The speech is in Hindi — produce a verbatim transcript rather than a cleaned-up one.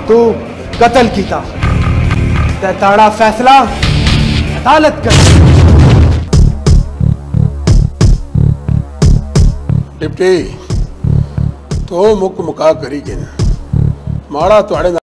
तू कत्ल कीता ते ताड़ा फैसला अदालत कर। डिप्टी तो मुक मुका करी गए माड़ा तुहाड़े